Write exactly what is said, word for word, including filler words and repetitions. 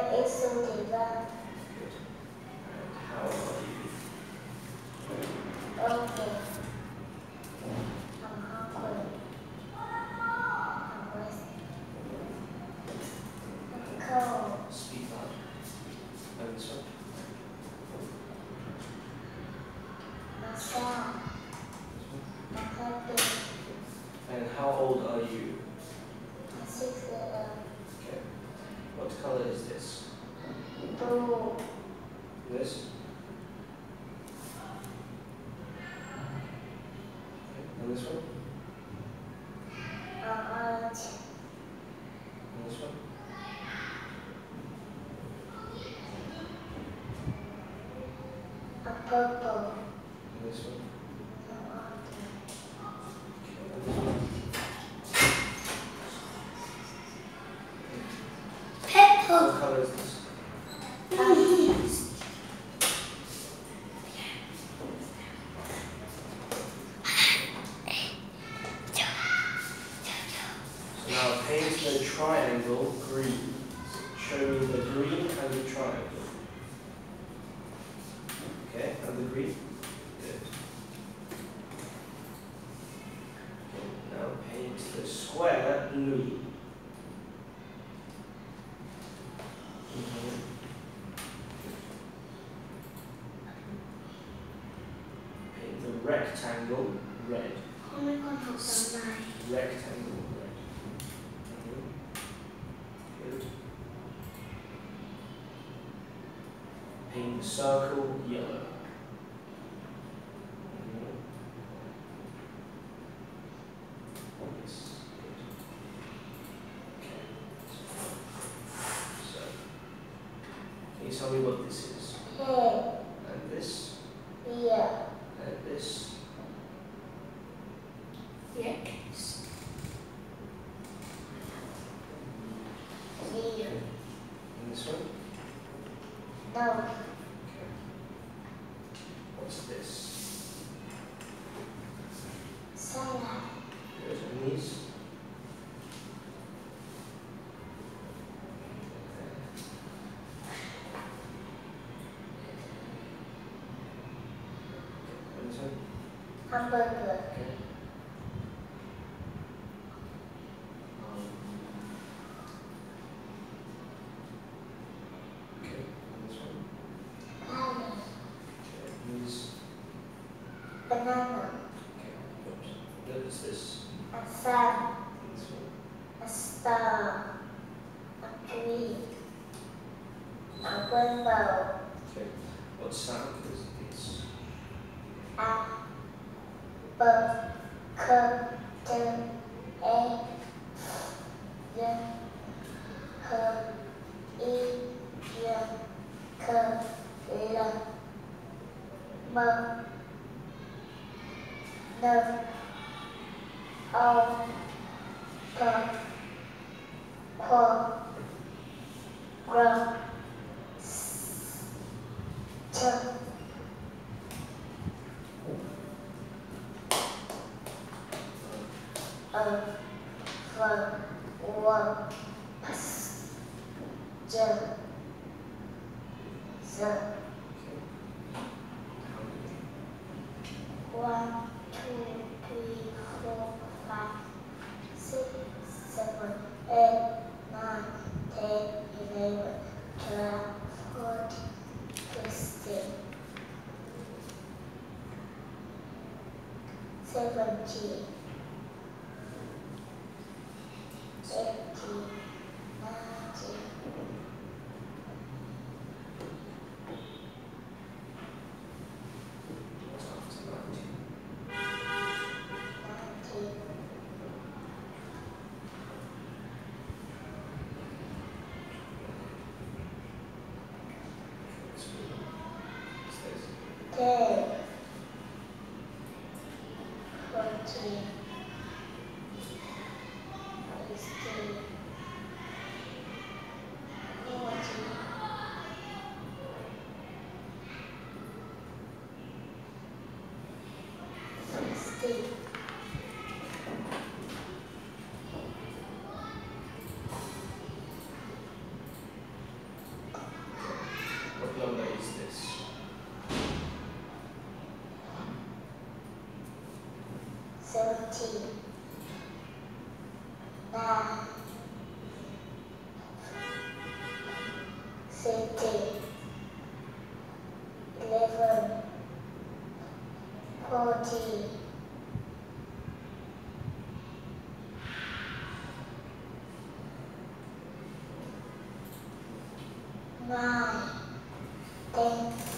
is Thùy. Good. And how old are you? Okay. I'm hungry. I'm wasting. I'm cold. Speak loud. And this one. I'm sad. I'm happy. And how old are you? I'm six years old. Okay. What color is this? Blue. This? Okay. And this one? I'm orange. And this one? I'm purple. And this one? I'm orange. Okay. And this one? Purple. What color is this? So now paint the triangle green. Show me the green and the triangle. Okay, and the green? Good. Okay, now paint the square blue. Paint the rectangle red. Không biết con học tầm này. Rectangle red. Mhm. Good. Paint the circle yellow. Mhm. Yes, good. Okay. So, can you tell me what this is? Head. And this, Ear. and this. Legs. Okay. Ear. And this one? Nose. Okay. What's this? Salad. Good. And these? And this one? Hamburger. Okay. Um, okay. And this one? Carrot. Okay. And these? Banana. Okay. Good. What is this? A sun. And this one? A star. A tree. A rainbow. Okay. What sound is this? A bird. Curtain. A. The. Her. E. The. Cờ. L. Mơ. Nơ. Âu. Thơ. Khô. Rơ. Chơ. Ờ. Vờ. Quờ. Pass. Giờ. Giờ. Okay. How many? One, two, three, four, five, six, seven, eight, nine, ten, eleven, twelve, fourteen, sixteen, seventeen, eighteen, nineteen, What's after nineteen? nineteen, What's this? ten, fourteen, fifteen, fourteen, sixteen, seventeen, nine, sixteen, eleven, fourteen, nine, ten.